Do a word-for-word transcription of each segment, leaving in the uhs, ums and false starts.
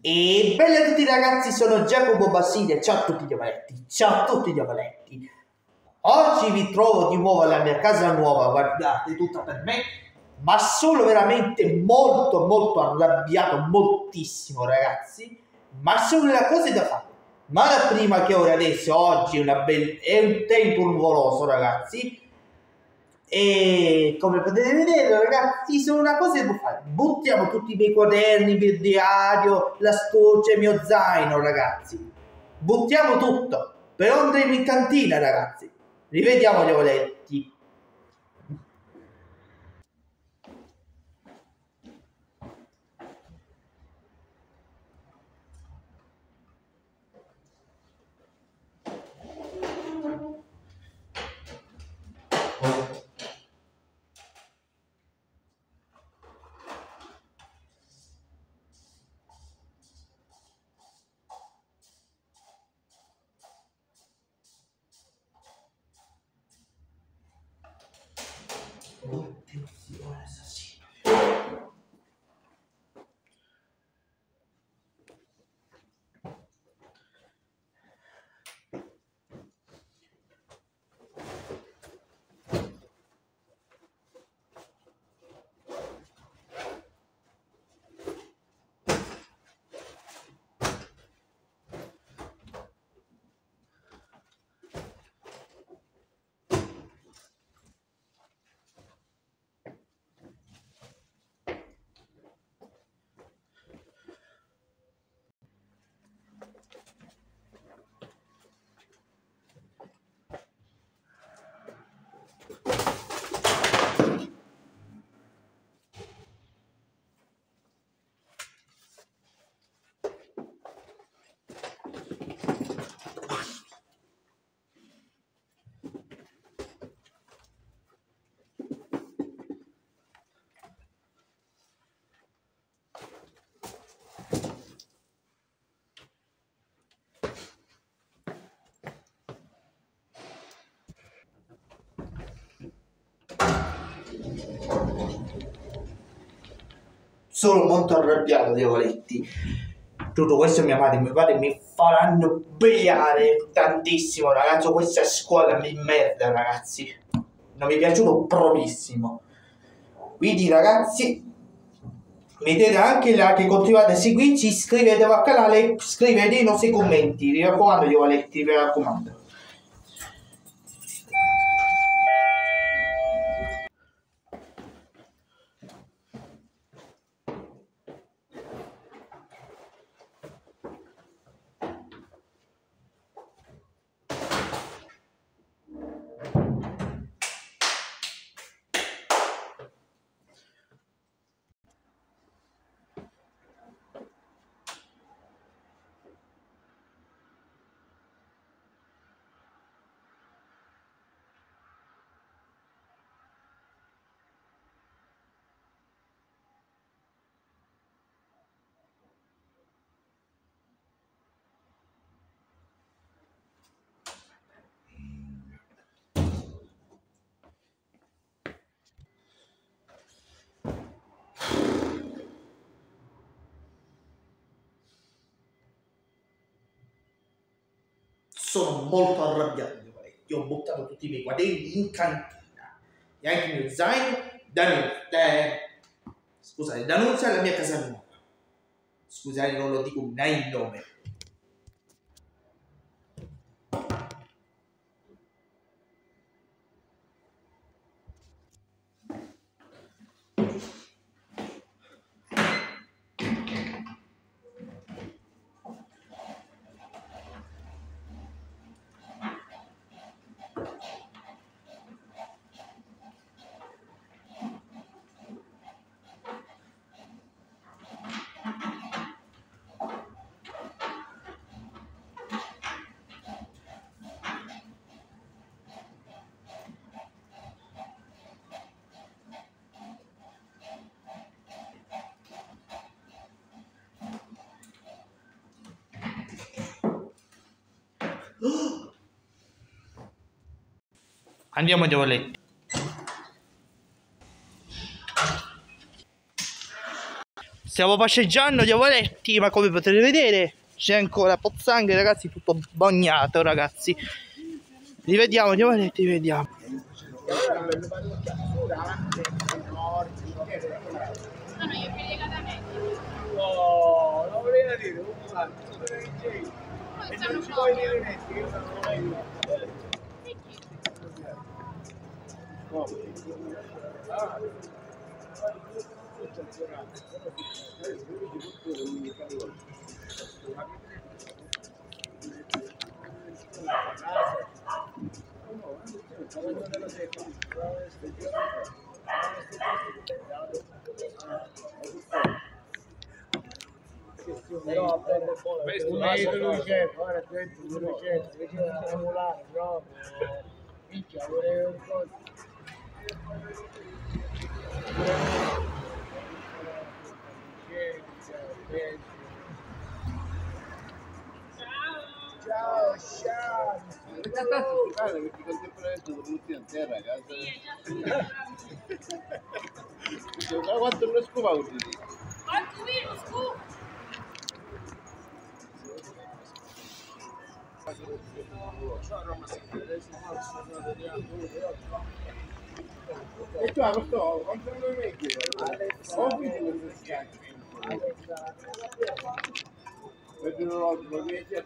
E bella a tutti ragazzi, sono Giacomo Basile, ciao a tutti gli avaletti, ciao a tutti gli avaletti. Oggi vi trovo di nuovo alla mia casa nuova, guardate, tutta per me, ma sono veramente molto molto arrabbiato, moltissimo ragazzi, ma sono delle cose da fare. Ma da prima che ora adesso, oggi è, una bella, è un tempo nuvoloso ragazzi, e come potete vedere ragazzi sono una cosa che devo fare, buttiamo tutti i miei quaderni, il mio diario, la storia, il mio zaino ragazzi, buttiamo tutto, però andremo in cantina ragazzi, rivediamo gli voletti. Attenzione assassino. Sono molto arrabbiato dei voletti. Tutto questo mia madre e mio padre mi faranno beare tantissimo ragazzi. Questa scuola mi merda ragazzi, non mi è piaciuto proprio. Quindi ragazzi mettete anche là che continuate a seguirci, iscrivetevi al canale, scrivete i nostri commenti, mi raccomando gli voletti, mi raccomando. Sono molto arrabbiato, io ho buttato tutti i miei quaderni in cantina e anche il mio zaino da, eh, scusate, D'Annunzia alla mia casa nuova. Scusate, non lo dico mai il nome. Andiamo ai voletti. Stiamo passeggiando, diavoletti, ma come potete vedere c'è ancora pozzanghere, ragazzi, tutto bagnato, ragazzi. Rivediamo, diavoletti, rivediamo. No, non voleva dire, non e non ci puoi dire niente, io non lo vedo. Ah. Questo è duecento, ora duecento, duecento, triangolare proprio. Minchia, vorrei un po'. Ciao, ciao. Perché contemporaneamente sono tutti in terra, casa. Ma quanto non scopa così? Quanto meno scopa? E tu a questo quanto non lo metti? Ho visto questo schiaccio. Vedo un orologio, mi è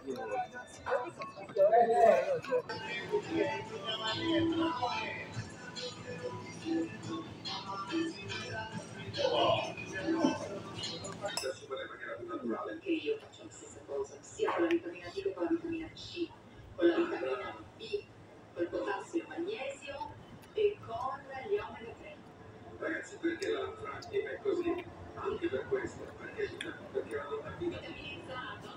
Anche io faccio la stessa cosa, sia con la vitamina D che con la vitamina C, con la vitamina B, col potassio e il magnesio e con gli omega tre. Ragazzi, perché la Franchi è così? Anche per questo, perché perché la donna Vitaminizzata.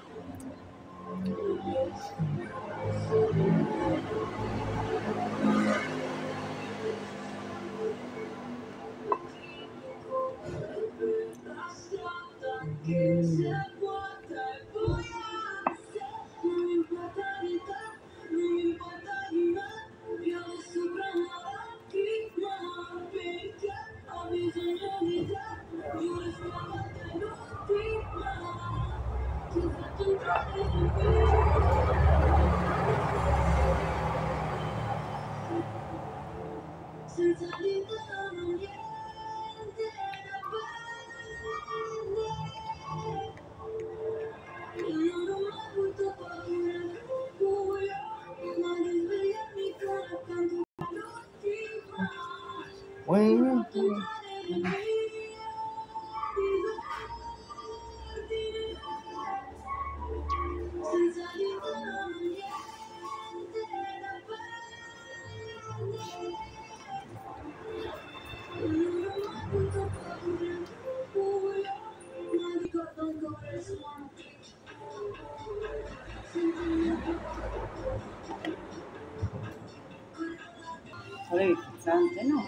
Senza di te non ho niente da perdere. Io non ho avuto paura del buio, ma di svegliarmi con accanto all'ultima. Raccontare le mie disordini. Senza di te non ho niente da perdere. Volevi frizzante? No.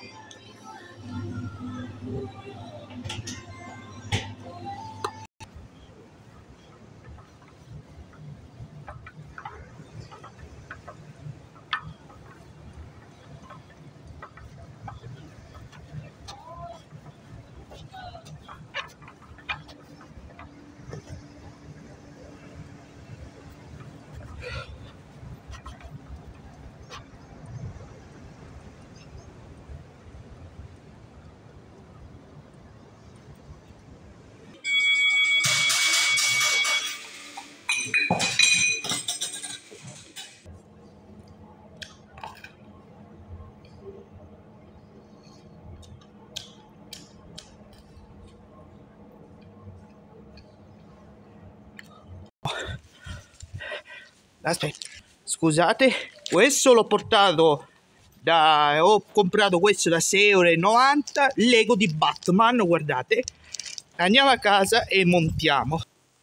Aspetta, scusate, questo l'ho portato da... ho comprato questo da sei euro e novanta, Lego di Batman, guardate. Andiamo a casa e montiamo.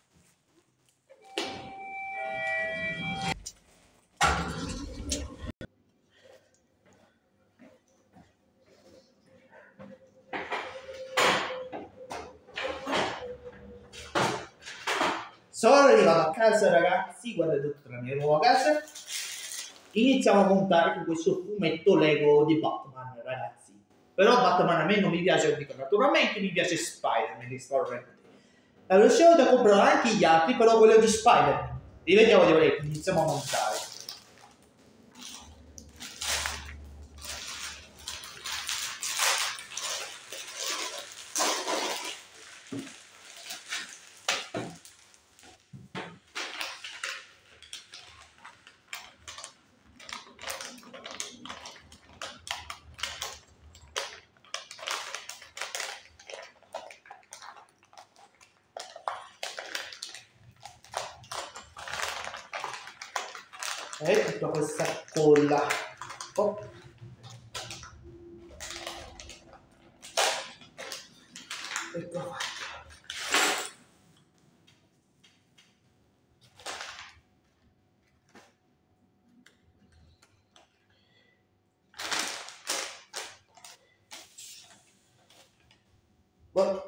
Sono arrivato a casa, ragazzi, guardate tutta la mia nuova casa. Iniziamo a montare con questo fumetto Lego di Batman, ragazzi. Però Batman a me non mi piace, dico, naturalmente mi piace Spider-Man di Star Wars. La prossima volta comprerò anche gli altri, però quello di Spider-Man. Rivediamo di volere, iniziamo a montare. E tutta questa colla. Oh. Ecco qua. What?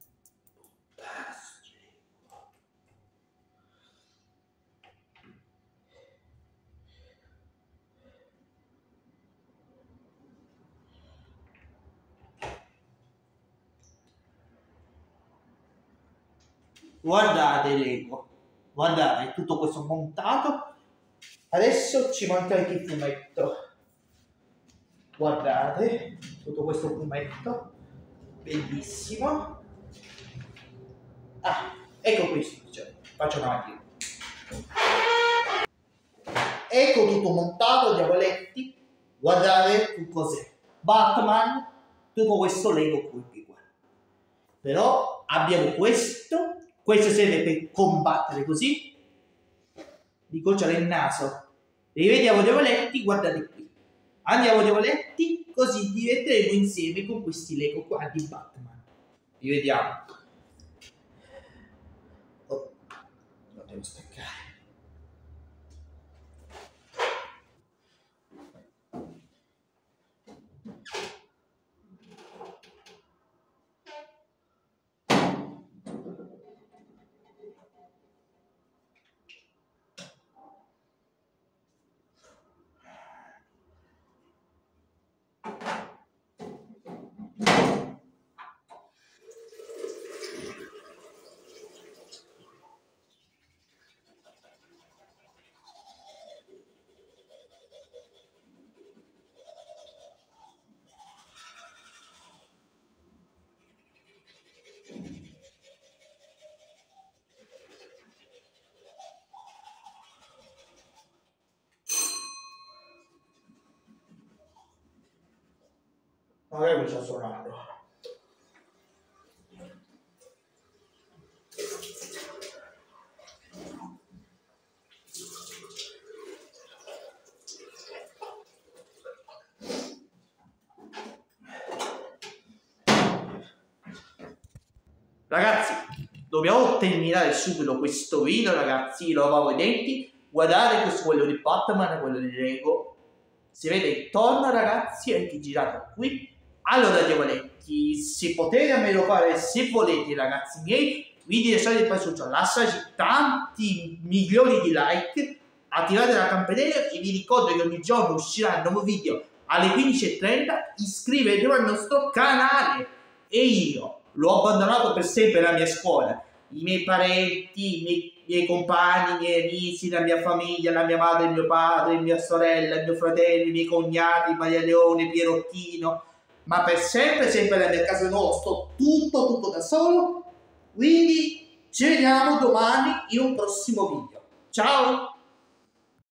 Guardate Lego, guardate tutto questo montato. Adesso ci manca anche il fumetto. Guardate tutto questo fumetto bellissimo. Ah, ecco questo, cioè, faccio avanti. Ecco tutto montato, diavoletti. Guardate che cos'è. Batman, tutto questo Lego qui qua. Però abbiamo questo. Questo serve per combattere così. Vi gocciare il naso. Rivediamo diavoletti, guardate qui. Andiamo diavoletti, così diventeremo insieme con questi Lego qua di Batman. Rivediamo. Oh, lo devo staccare. Magari mi sta suonando. Ragazzi, dobbiamo terminare subito questo video, ragazzi. Lavavo i denti. Guardate questo, quello di Batman e quello di Lego. Si vede intorno, ragazzi, è anche girato qui. Allora, diavoletti, se potete a me lo fare, se volete, ragazzi miei, vi lasciate il piaciuto, lasciate tanti milioni di like, attivate la campanella e vi ricordo che ogni giorno uscirà un nuovo video alle quindici e trenta. Iscrivetevi al nostro canale. E io l'ho abbandonato per sempre la mia scuola, i miei parenti, i miei, i miei compagni, i miei amici, la mia famiglia, la mia madre, il mio padre, mia sorella, il mio fratello, i miei cognati, Maria Leone, Pierottino, ma per sempre, sempre nella mia casa nuova, sto tutto, tutto da solo. Quindi ci vediamo domani in un prossimo video. Ciao!